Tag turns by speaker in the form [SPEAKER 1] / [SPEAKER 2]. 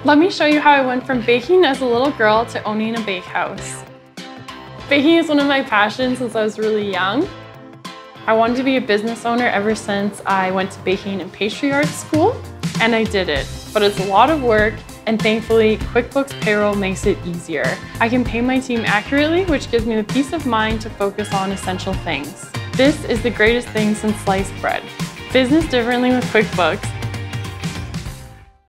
[SPEAKER 1] Let me show you how I went from baking as a little girl to owning a bakehouse. Baking is one of my passions since I was really young. I wanted to be a business owner ever since I went to baking and pastry arts school, and I did it. But it's a lot of work, and thankfully, QuickBooks payroll makes it easier. I can pay my team accurately, which gives me the peace of mind to focus on essential things. This is the greatest thing since sliced bread. Business differently with QuickBooks.